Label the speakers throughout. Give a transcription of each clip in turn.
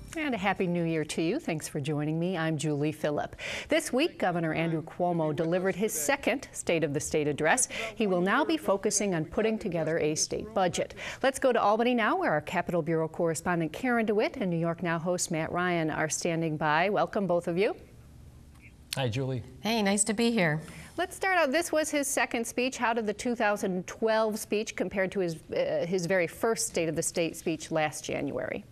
Speaker 1: And a happy new year to you. Thanks for joining me. I'm Julie Philipp. This week, Governor Andrew Cuomo delivered his second State of the State address. He will now be focusing on putting together a state budget. Let's go to Albany now, where our Capitol Bureau correspondent Karen DeWitt and New York Now host Matt Ryan are standing by. Welcome, both of you.
Speaker 2: Hi, Julie.
Speaker 3: Hey, nice to be here.
Speaker 1: Let's start out. This was his second speech. How did the 2012 speech compare to his very first State of the State speech last January?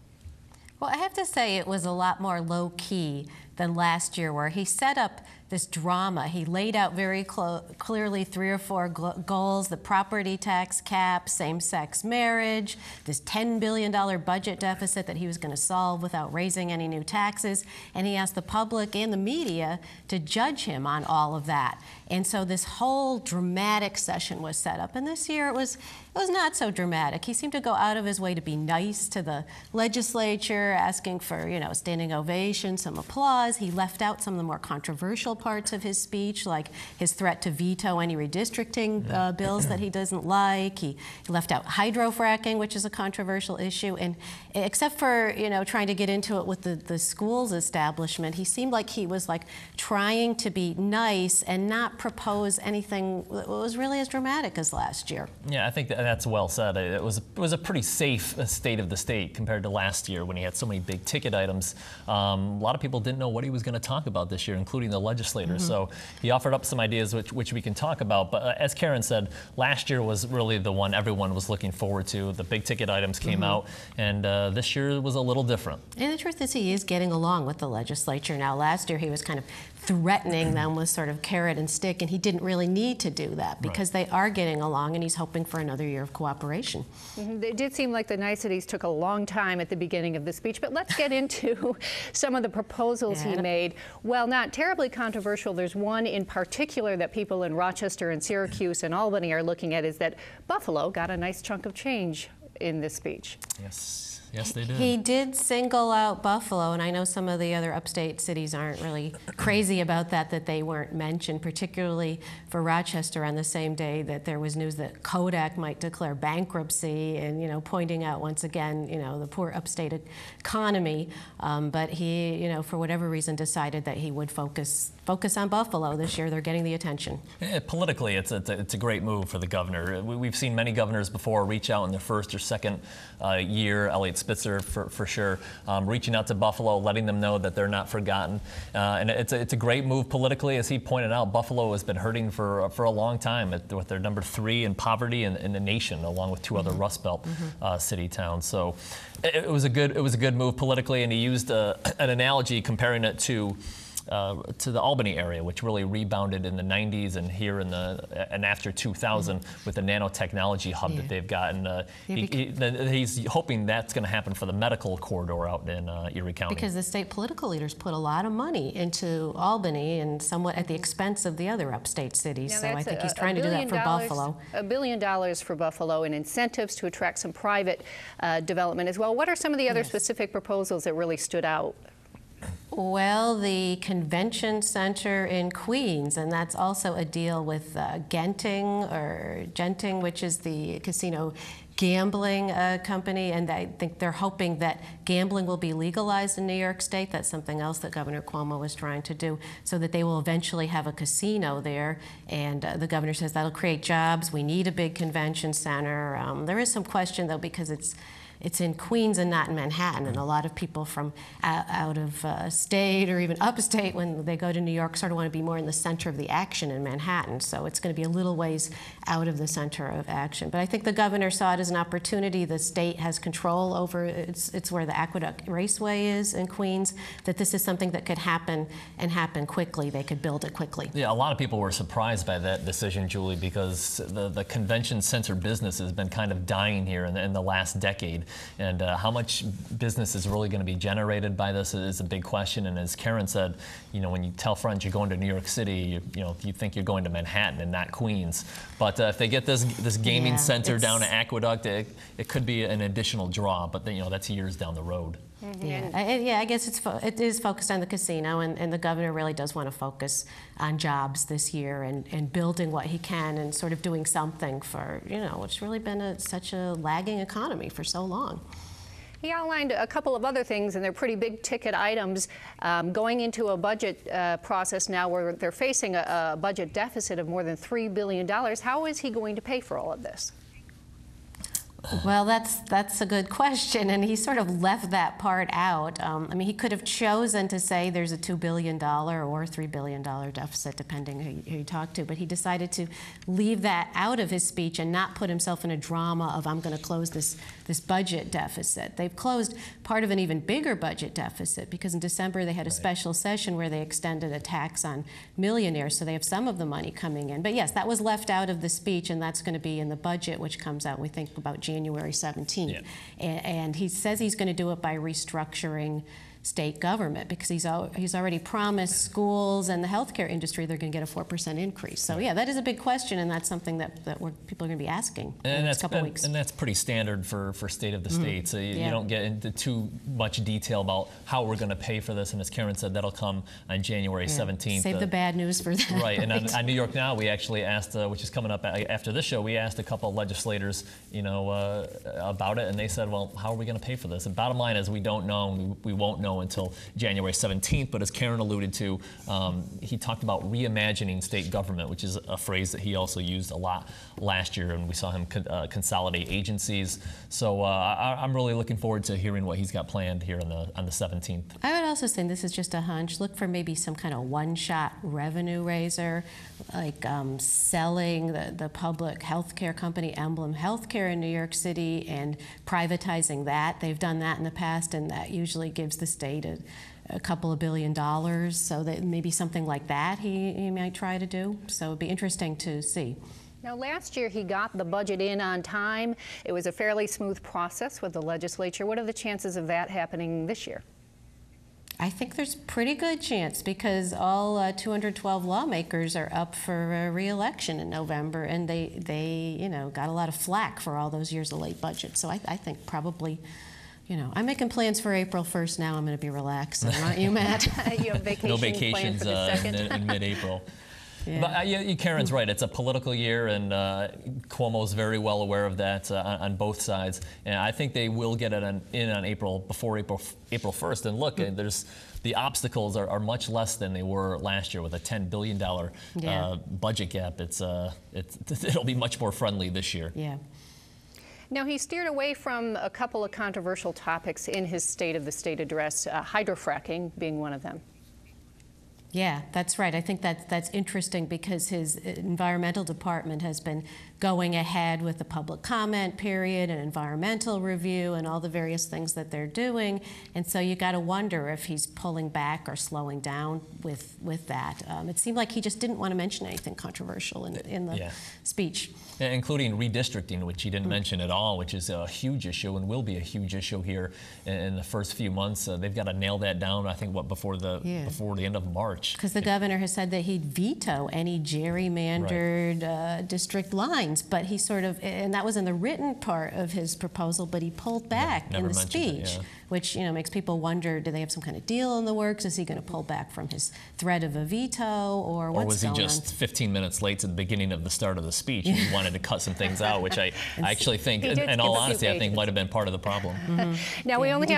Speaker 3: Well, I have to say it was a lot more low-key than last year, where he set up this drama. He laid out very clearly 3 or 4 goals: the property tax cap, same-sex marriage, this $10 billion budget deficit that he was going to solve without raising any new taxes. And he asked the public and the media to judge him on all of that. And so this whole dramatic session was set up. And this year it was not so dramatic. He seemed to go out of his way to be nice to the legislature, asking for, a standing ovation, some applause. He left out some of the more controversial parts of his speech, like his threat to veto any redistricting bills that he doesn't like. He left out hydrofracking, which is a controversial issue. And except for, trying to get into it with the schools establishment, he seemed like he was trying to be nice and not propose anything that was really as dramatic as last year.
Speaker 2: Yeah, I think that's well said. It was a pretty safe State of the State compared to last year when he had so many big ticket items. A lot of people didn't know what he was going to talk about this year, including the legislators. So he offered up some ideas which we can talk about. But as Karen said, last year was really the one everyone was looking forward to. The big ticket items came out, and this year was a little different.
Speaker 3: And the truth is, he is getting along with the legislature now. Last year he was kind of threatening them with sort of carrot and stick, and he didn't really need to do that because they are getting along, and he's hoping for another year of cooperation.
Speaker 1: It did seem like the niceties took a long time at the beginning of the speech, but let's get into some of the proposals he made. Well, not terribly controversial. There's one in particular that people in Rochester and Syracuse and Albany are looking at, is that Buffalo got a nice chunk of change in this speech.
Speaker 2: Yes, they did.
Speaker 3: He did single out Buffalo, and I know some of the other upstate cities aren't really crazy about that they weren't mentioned, particularly for Rochester on the same day that there was news that Kodak might declare bankruptcy, and, pointing out once again, the poor upstate economy. But he, for whatever reason, decided that he would focus on Buffalo this year. They're getting the attention.
Speaker 2: Politically, it's a great move for the governor. We've seen many governors before reach out in their first or second year. Elliott Spitzer, for sure, reaching out to Buffalo, letting them know that they're not forgotten. And it's a great move politically. As he pointed out, Buffalo has been hurting for a long time with their number 3 in poverty in the nation, along with 2 other Rust Belt city towns. So it was a good move politically, and he used an analogy comparing it to the Albany area, which really rebounded in the 90s and here and after 2000 with the nanotechnology hub that they've got. And he's hoping that's going to happen for the medical corridor out in Erie County.
Speaker 3: Because the state political leaders put a lot of money into Albany, and somewhat at the expense of the other upstate cities. So I think he's trying to do that for Buffalo.
Speaker 1: $1 billion for Buffalo, and incentives to attract some private development as well. What are some of the other specific proposals that really stood out?
Speaker 3: Well, the convention center in Queens, and that's also a deal with Genting, which is the casino gambling company, and I think they're hoping that gambling will be legalized in New York State. That's something else that Governor Cuomo was trying to do, so that they will eventually have a casino there. And the governor says that'll create jobs. We need a big convention center. There is some question, though, because it's in Queens and not in Manhattan, and a lot of people from out of state or even upstate, when they go to New York, sort of want to be more in the center of the action in Manhattan. So it's going to be a little ways out of the center of action. But I think the governor saw it as an opportunity. The state has control over it's where the Aqueduct Raceway is in Queens, that this is something that could happen and happen quickly. They could build it quickly.
Speaker 2: Yeah, a lot of people were surprised by that decision, Julie, because the convention center business has been kind of dying here in the last decade. And how much business is really going to be generated by this is a big question. And as Karen said, when you tell friends you're going to New York City, you think you're going to Manhattan and not Queens. But if they get this gaming center down at Aqueduct, it could be an additional draw. But that's years down the road.
Speaker 3: Yeah, I guess it is focused on the casino, and the governor really does want to focus on jobs this year and building what he can and sort of doing something for, it's really been such a lagging economy for so long.
Speaker 1: He outlined a couple of other things, and they're pretty big ticket items going into a budget process now where they're facing a budget deficit of more than $3 billion. How is he going to pay for all of this?
Speaker 3: Well, that's a good question, and he sort of left that part out. I mean, he could have chosen to say there's a $2 billion or $3 billion deficit, depending who you talk to, but he decided to leave that out of his speech and not put himself in a drama of, I'm going to close this budget deficit. They've closed part of an even bigger budget deficit because in December they had a special session where they extended a tax on millionaires, so they have some of the money coming in. But yes, that was left out of the speech, and that's going to be in the budget, which comes out, we think, about January 17th. Yeah. And he says he's going to do it by restructuring state government because he's already promised schools and the healthcare industry they're going to get a 4% increase. So yeah, that is a big question, and that's something that people are going to be asking in the next couple of weeks.
Speaker 2: And that's pretty standard for state of the state. So you don't get into too much detail about how we're going to pay for this. And as Karen said, that'll come on January 17th.
Speaker 3: Save the bad news for that.
Speaker 2: Right. And on New York Now, we actually asked, which is coming up after this show, we asked a couple of legislators, about it, and they said, well, how are we going to pay for this? And bottom line is we don't know. We won't know until January 17th, but as Karen alluded to, he talked about reimagining state government, which is a phrase that he also used a lot last year, and we saw him consolidate agencies. So I'm really looking forward to hearing what he's got planned here on the 17th.
Speaker 3: I would also say, this is just a hunch, look for maybe some kind of one-shot revenue raiser, like selling the public health care company Emblem Healthcare in New York City and privatizing that. They've done that in the past, and that usually gives the state a couple of $1 billion, so that maybe something like that he might try to do. So it'd be interesting to see.
Speaker 1: Now, last year he got the budget in on time. It was a fairly smooth process with the legislature. What are the chances of that happening this year?
Speaker 3: I think there's a pretty good chance because all 212 lawmakers are up for re-election in November, and they got a lot of flack for all those years of late budget. So I think probably. I'm making plans for April 1st now. I'm going to be relaxed. Aren't you, Matt?
Speaker 1: You have vacation
Speaker 2: no vacations in mid-April. Yeah. But Karen's right. It's a political year, and Cuomo's very well aware of that on both sides. And I think they will get it in on before April 1st. And look, the obstacles are much less than they were last year with a $10 billion budget gap. It'll be much more friendly this year.
Speaker 3: Yeah.
Speaker 1: Now, he steered away from a couple of controversial topics in his State of the State address, hydrofracking being one of them.
Speaker 3: Yeah, that's right. I think that's interesting because his environmental department has been going ahead with the public comment period and environmental review and all the various things that they're doing. And so you got to wonder if he's pulling back or slowing down with that. It seemed like he just didn't want to mention anything controversial in the speech.
Speaker 2: Including redistricting, which he didn't mention at all, which is a huge issue and will be a huge issue here in the first few months. They've got to nail that down, I think, before the end of March.
Speaker 3: Because the governor has said that he'd veto any gerrymandered district lines, but he sort of, and that was in the written part of his proposal, but he pulled back in the speech, which makes people wonder, do they have some kind of deal in the works? Is he going to pull back from his threat of a veto, or what's going on?
Speaker 2: Or was he just 15 minutes late to the beginning of the start of the speech and he wanted to cut some things out, which I actually think, in all honesty, I think might have been part of the problem.
Speaker 1: Now, we only have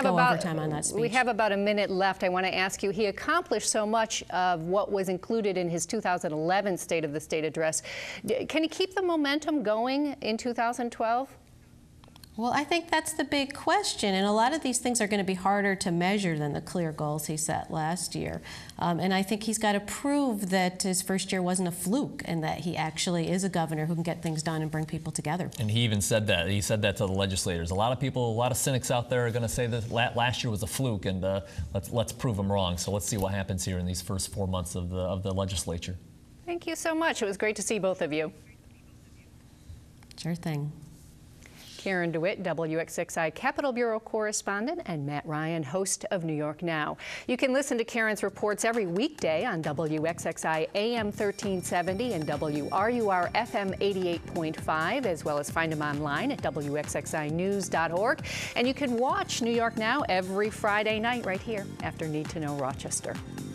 Speaker 1: about a minute left. I want to ask you, he accomplished so much of what was included in his 2011 State of the State address. Can he keep the momentum going in 2012?
Speaker 3: Well, I think that's the big question, and a lot of these things are going to be harder to measure than the clear goals he set last year. And I think he's got to prove that his first year wasn't a fluke and that he actually is a governor who can get things done and bring people together. And
Speaker 2: he even said that. He said that to the legislators. A lot of cynics out there are going to say that last year was a fluke, and let's prove them wrong. So let's see what happens here in these first 4 months of the legislature.
Speaker 1: Thank you so much. It was great to see both of you.
Speaker 3: Sure thing.
Speaker 1: Karen DeWitt, WXXI Capitol Bureau correspondent, and Matt Ryan, host of New York Now. You can listen to Karen's reports every weekday on WXXI AM 1370 and WRUR FM 88.5, as well as find them online at WXXInews.org. And you can watch New York Now every Friday night right here after Need to Know Rochester.